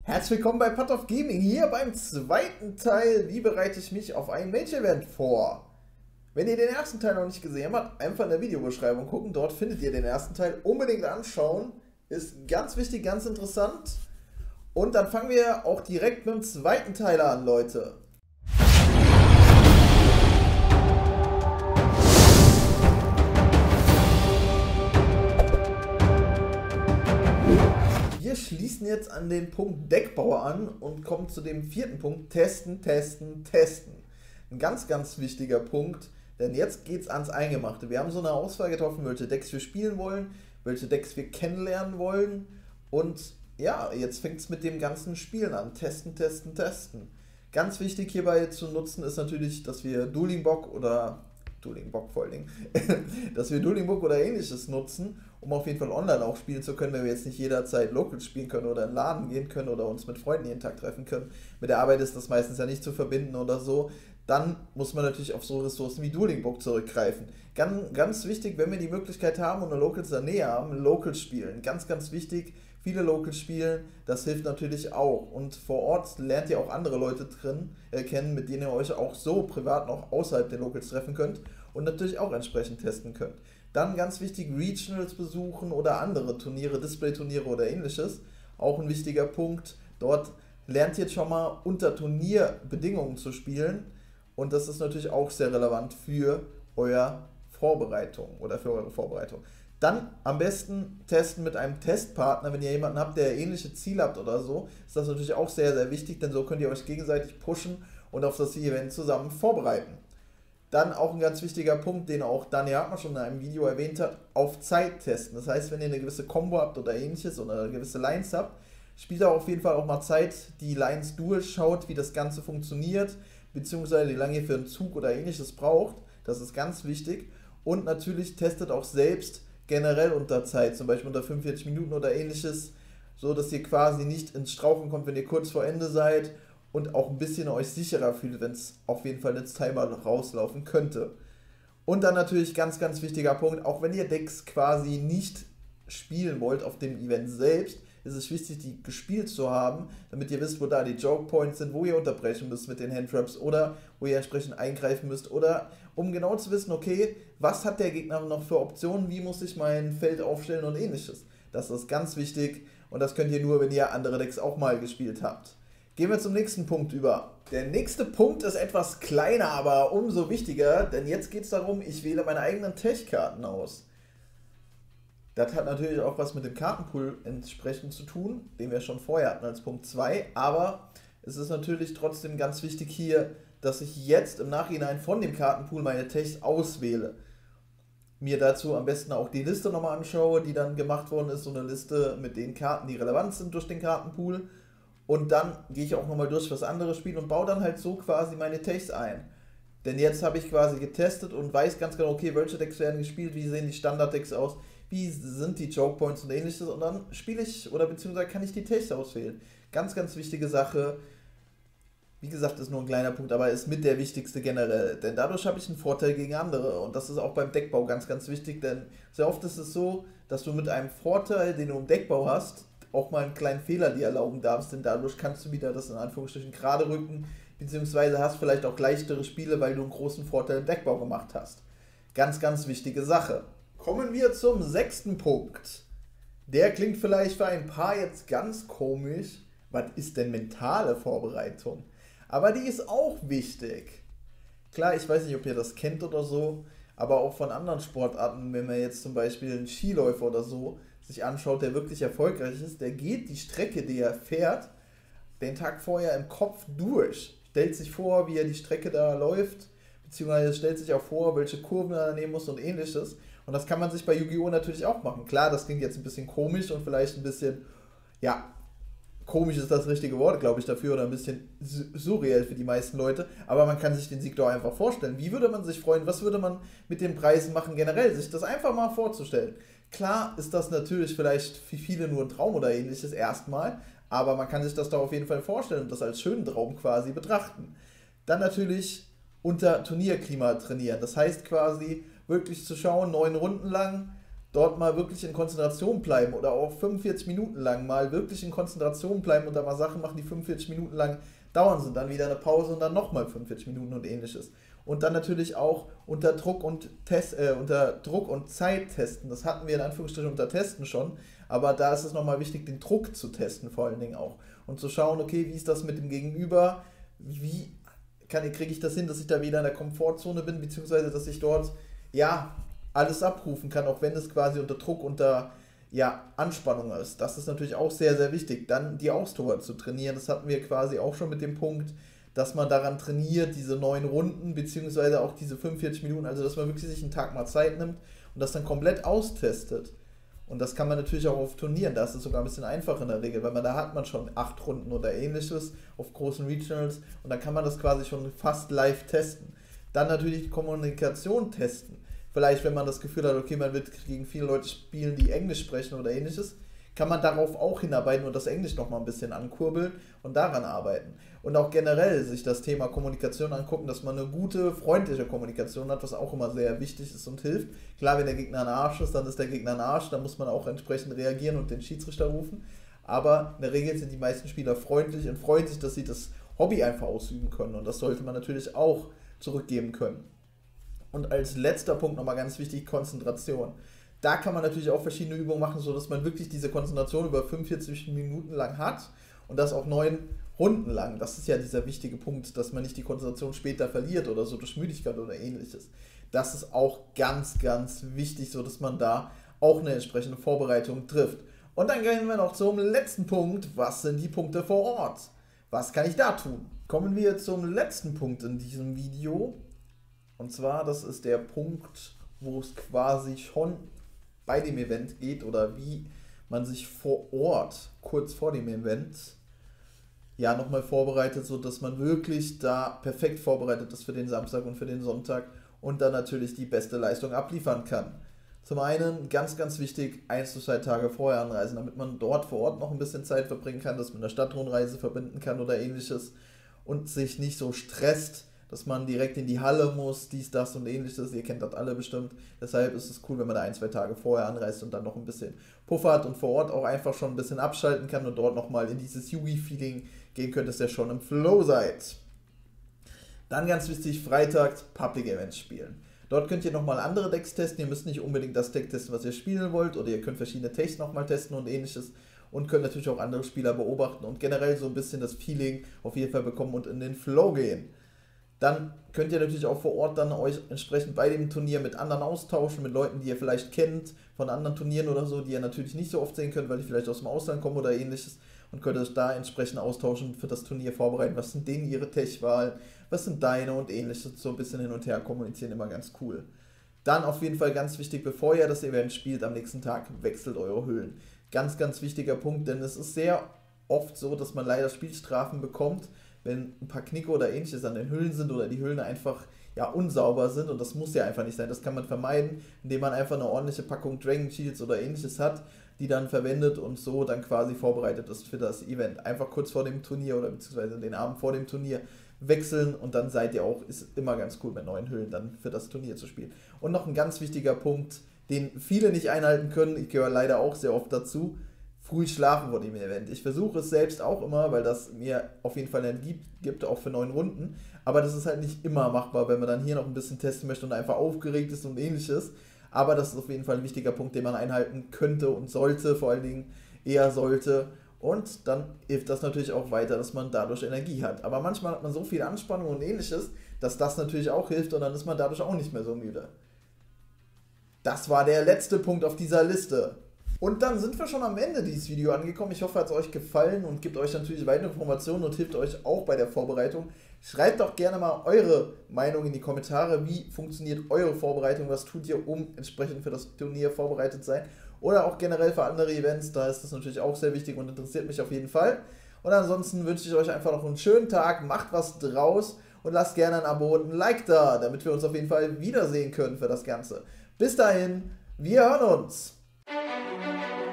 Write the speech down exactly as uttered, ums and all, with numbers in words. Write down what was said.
Herzlich willkommen bei Path of Gaming, hier beim zweiten Teil, wie bereite ich mich auf ein Mage-Event vor. Wenn ihr den ersten Teil noch nicht gesehen habt, einfach in der Videobeschreibung gucken, dort findet ihr den ersten Teil, unbedingt anschauen, ist ganz wichtig, ganz interessant. Und dann fangen wir auch direkt mit dem zweiten Teil an, Leute. Wir schließen jetzt an den Punkt Deckbau an und kommen zu dem vierten Punkt, testen, testen, testen. Ein ganz, ganz wichtiger Punkt, denn jetzt geht es ans Eingemachte. Wir haben so eine Auswahl getroffen, welche Decks wir spielen wollen, welche Decks wir kennenlernen wollen und ja, jetzt fängt es mit dem ganzen Spielen an. Testen, testen, testen. Ganz wichtig hierbei zu nutzen ist natürlich, dass wir Dueling Bock oder Dueling Bock vor allen Dingen, dass wir Dueling Book oder ähnliches nutzen, um auf jeden Fall online auch spielen zu können, wenn wir jetzt nicht jederzeit local spielen können oder in den Laden gehen können oder uns mit Freunden jeden Tag treffen können. Mit der Arbeit ist das meistens ja nicht zu verbinden oder so. Dann muss man natürlich auf so Ressourcen wie Dueling Book zurückgreifen. Ganz, ganz wichtig, wenn wir die Möglichkeit haben und eine Locals in der Nähe haben, Local spielen. Ganz, ganz wichtig, viele Local spielen, das hilft natürlich auch. Und vor Ort lernt ihr auch andere Leute drin äh, kennen, mit denen ihr euch auch so privat noch außerhalb der Locals treffen könnt und natürlich auch entsprechend testen könnt. Dann ganz wichtig, Regionals besuchen oder andere Turniere, Display-Turniere oder ähnliches. Auch ein wichtiger Punkt. Dort lernt ihr jetzt schon mal unter Turnierbedingungen zu spielen. Und das ist natürlich auch sehr relevant für eure Vorbereitung oder für eure Vorbereitung. Dann am besten testen mit einem Testpartner, wenn ihr jemanden habt, der ähnliche Ziele habt oder so, ist das natürlich auch sehr, sehr wichtig, denn so könnt ihr euch gegenseitig pushen und auf das Event zusammen vorbereiten. Dann auch ein ganz wichtiger Punkt, den auch Daniel Hartmann schon in einem Video erwähnt hat, auf Zeit testen. Das heißt, wenn ihr eine gewisse Combo habt oder ähnliches oder eine gewisse Lines habt, spielt da auf jeden Fall auch mal Zeit, die Lines durchschaut, wie das Ganze funktioniert, beziehungsweise wie lange ihr für einen Zug oder ähnliches braucht. Das ist ganz wichtig. Und natürlich testet auch selbst generell unter Zeit, zum Beispiel unter fünfundvierzig Minuten oder ähnliches, so dass ihr quasi nicht ins Strauchen kommt, wenn ihr kurz vor Ende seid und auch ein bisschen euch sicherer fühlt, wenn es auf jeden Fall ins Timer rauslaufen könnte. Und dann natürlich ganz, ganz wichtiger Punkt, auch wenn ihr Decks quasi nicht spielen wollt auf dem Event selbst, ist es wichtig, die gespielt zu haben, damit ihr wisst, wo da die Joke Points sind, wo ihr unterbrechen müsst mit den Handtraps oder wo ihr entsprechend eingreifen müsst oder um genau zu wissen, okay, was hat der Gegner noch für Optionen, wie muss ich mein Feld aufstellen und ähnliches. Das ist ganz wichtig und das könnt ihr nur, wenn ihr andere Decks auch mal gespielt habt. Gehen wir zum nächsten Punkt über. Der nächste Punkt ist etwas kleiner, aber umso wichtiger, denn jetzt geht es darum, ich wähle meine eigenen Tech-Karten aus. Das hat natürlich auch was mit dem Kartenpool entsprechend zu tun, den wir schon vorher hatten als Punkt zwei, aber es ist natürlich trotzdem ganz wichtig hier, dass ich jetzt im Nachhinein von dem Kartenpool meine Techs auswähle. Mir dazu am besten auch die Liste nochmal anschaue, die dann gemacht worden ist, so eine Liste mit den Karten, die relevant sind durch den Kartenpool. Und dann gehe ich auch nochmal durch was anderes Spiel und baue dann halt so quasi meine Techs ein. Denn jetzt habe ich quasi getestet und weiß ganz genau, okay, welche Decks werden gespielt, wie sehen die Standard-Decks aus, wie sind die Joke Points und ähnliches und dann spiele ich oder beziehungsweise kann ich die Techs auswählen. Ganz, ganz wichtige Sache. Wie gesagt, ist nur ein kleiner Punkt, aber ist mit der wichtigste generell. Denn dadurch habe ich einen Vorteil gegen andere und das ist auch beim Deckbau ganz, ganz wichtig, denn sehr oft ist es so, dass du mit einem Vorteil, den du im Deckbau hast, auch mal einen kleinen Fehler dir erlauben darfst, denn dadurch kannst du wieder das in Anführungsstrichen gerade rücken, beziehungsweise hast vielleicht auch leichtere Spiele, weil du einen großen Vorteil im Deckbau gemacht hast. Ganz, ganz wichtige Sache. Kommen wir zum sechsten Punkt. Der klingt vielleicht für ein paar jetzt ganz komisch. Was ist denn mentale Vorbereitung? Aber die ist auch wichtig. Klar, ich weiß nicht, ob ihr das kennt oder so, aber auch von anderen Sportarten, wenn man jetzt zum Beispiel einen Skiläufer oder so sich anschaut, der wirklich erfolgreich ist, der geht die Strecke, die er fährt, den Tag vorher im Kopf durch. Stellt sich vor, wie er die Strecke da läuft, beziehungsweise stellt sich auch vor, welche Kurven er nehmen muss und ähnliches. Und das kann man sich bei Yu-Gi-Oh! Natürlich auch machen. Klar, das klingt jetzt ein bisschen komisch und vielleicht ein bisschen, ja, komisch ist das richtige Wort, glaube ich, dafür, oder ein bisschen surreal für die meisten Leute, aber man kann sich den Sieg doch einfach vorstellen. Wie würde man sich freuen, was würde man mit den Preisen machen generell, sich das einfach mal vorzustellen. Klar ist das natürlich vielleicht für viele nur ein Traum oder ähnliches erstmal, aber man kann sich das doch auf jeden Fall vorstellen und das als schönen Traum quasi betrachten. Dann natürlich unter Turnierklima trainieren, das heißt quasi wirklich zu schauen, neun Runden lang, dort mal wirklich in Konzentration bleiben oder auch fünfundvierzig Minuten lang mal wirklich in Konzentration bleiben und da mal Sachen machen, die fünfundvierzig Minuten lang dauern sind, dann wieder eine Pause und dann nochmal fünfundvierzig Minuten und ähnliches. Und dann natürlich auch unter Druck und Test, äh, unter Druck und Zeit testen. Das hatten wir in Anführungsstrichen unter Testen schon, aber da ist es nochmal wichtig, den Druck zu testen vor allen Dingen auch. Und zu schauen, okay, wie ist das mit dem Gegenüber, wie kriege ich das hin, dass ich da wieder in der Komfortzone bin, beziehungsweise dass ich dort, ja, alles abrufen kann, auch wenn es quasi unter Druck, unter ja, Anspannung ist. Das ist natürlich auch sehr, sehr wichtig. Dann die Ausdauer zu trainieren, das hatten wir quasi auch schon mit dem Punkt, dass man daran trainiert, diese neun Runden, beziehungsweise auch diese fünfundvierzig Minuten, also dass man wirklich sich einen Tag mal Zeit nimmt und das dann komplett austestet. Und das kann man natürlich auch auf Turnieren, da ist es sogar ein bisschen einfacher in der Regel, weil man da hat man schon acht Runden oder ähnliches auf großen Regionals und dann kann man das quasi schon fast live testen. Dann natürlich die Kommunikation testen. Vielleicht, wenn man das Gefühl hat, okay, man wird gegen viele Leute spielen, die Englisch sprechen oder ähnliches, kann man darauf auch hinarbeiten und das Englisch nochmal ein bisschen ankurbeln und daran arbeiten. Und auch generell sich das Thema Kommunikation angucken, dass man eine gute, freundliche Kommunikation hat, was auch immer sehr wichtig ist und hilft. Klar, wenn der Gegner ein Arsch ist, dann ist der Gegner ein Arsch, dann muss man auch entsprechend reagieren und den Schiedsrichter rufen. Aber in der Regel sind die meisten Spieler freundlich und freuen sich, dass sie das Hobby einfach ausüben können. Und das sollte man natürlich auch zurückgeben können. Und als letzter Punkt nochmal ganz wichtig, Konzentration. Da kann man natürlich auch verschiedene Übungen machen, sodass man wirklich diese Konzentration über fünfundvierzig Minuten lang hat und das auch neun Runden lang. Das ist ja dieser wichtige Punkt, dass man nicht die Konzentration später verliert oder so durch Müdigkeit oder ähnliches. Das ist auch ganz, ganz wichtig, sodass man da auch eine entsprechende Vorbereitung trifft. Und dann gehen wir noch zum letzten Punkt. Was sind die Punkte vor Ort? Was kann ich da tun? Kommen wir zum letzten Punkt in diesem Video. Und zwar, das ist der Punkt, wo es quasi schon bei dem Event geht oder wie man sich vor Ort, kurz vor dem Event, ja nochmal vorbereitet, sodass man wirklich da perfekt vorbereitet ist für den Samstag und für den Sonntag und dann natürlich die beste Leistung abliefern kann. Zum einen, ganz, ganz wichtig, eins bis zwei Tage vorher anreisen, damit man dort vor Ort noch ein bisschen Zeit verbringen kann, dass man eine Stadtrundreise verbinden kann oder ähnliches und sich nicht so stresst, dass man direkt in die Halle muss, dies, das und ähnliches, ihr kennt das alle bestimmt, deshalb ist es cool, wenn man da ein, zwei Tage vorher anreist und dann noch ein bisschen Puffer hat und vor Ort auch einfach schon ein bisschen abschalten kann und dort nochmal in dieses Yugi-Feeling gehen könnt, dass ihr schon im Flow seid. Dann ganz wichtig, Freitag Public Events spielen. Dort könnt ihr nochmal andere Decks testen, ihr müsst nicht unbedingt das Deck testen, was ihr spielen wollt, oder ihr könnt verschiedene Techs nochmal testen und ähnliches und könnt natürlich auch andere Spieler beobachten und generell so ein bisschen das Feeling auf jeden Fall bekommen und in den Flow gehen. Dann könnt ihr natürlich auch vor Ort dann euch entsprechend bei dem Turnier mit anderen austauschen, mit Leuten, die ihr vielleicht kennt, von anderen Turnieren oder so, die ihr natürlich nicht so oft sehen könnt, weil die vielleicht aus dem Ausland kommen oder ähnliches und könnt euch da entsprechend austauschen, für das Turnier vorbereiten. Was sind denen ihre Tech-Wahlen, was sind deine und ähnliches, so ein bisschen hin und her kommunizieren, immer ganz cool. Dann auf jeden Fall ganz wichtig, bevor ihr das Event spielt, am nächsten Tag wechselt eure Hüllen. Ganz, ganz wichtiger Punkt, denn es ist sehr oft so, dass man leider Spielstrafen bekommt, wenn ein paar Knicke oder ähnliches an den Hüllen sind oder die Hüllen einfach ja, unsauber sind und das muss ja einfach nicht sein. Das kann man vermeiden, indem man einfach eine ordentliche Packung Dragon Shields oder ähnliches hat, die dann verwendet und so dann quasi vorbereitet ist für das Event. Einfach kurz vor dem Turnier oder beziehungsweise den Abend vor dem Turnier wechseln und dann seid ihr auch, ist immer ganz cool mit neuen Hüllen dann für das Turnier zu spielen. Und noch ein ganz wichtiger Punkt, den viele nicht einhalten können, ich gehöre leider auch sehr oft dazu, früh schlafen vor dem Event. Ich versuche es selbst auch immer, weil das mir auf jeden Fall Energie gibt, auch für neun Runden, aber das ist halt nicht immer machbar, wenn man dann hier noch ein bisschen testen möchte und einfach aufgeregt ist und ähnliches, aber das ist auf jeden Fall ein wichtiger Punkt, den man einhalten könnte und sollte, vor allen Dingen eher sollte, und dann hilft das natürlich auch weiter, dass man dadurch Energie hat. Aber manchmal hat man so viel Anspannung und ähnliches, dass das natürlich auch hilft und dann ist man dadurch auch nicht mehr so müde. Das war der letzte Punkt auf dieser Liste. Und dann sind wir schon am Ende dieses Video angekommen. Ich hoffe, hat es euch gefallen und gibt euch natürlich weitere Informationen und hilft euch auch bei der Vorbereitung. Schreibt doch gerne mal eure Meinung in die Kommentare. Wie funktioniert eure Vorbereitung? Was tut ihr, um entsprechend für das Turnier vorbereitet zu sein? Oder auch generell für andere Events. Da ist das natürlich auch sehr wichtig und interessiert mich auf jeden Fall. Und ansonsten wünsche ich euch einfach noch einen schönen Tag. Macht was draus und lasst gerne ein Abo und ein Like da, damit wir uns auf jeden Fall wiedersehen können für das Ganze. Bis dahin, wir hören uns! Thank you.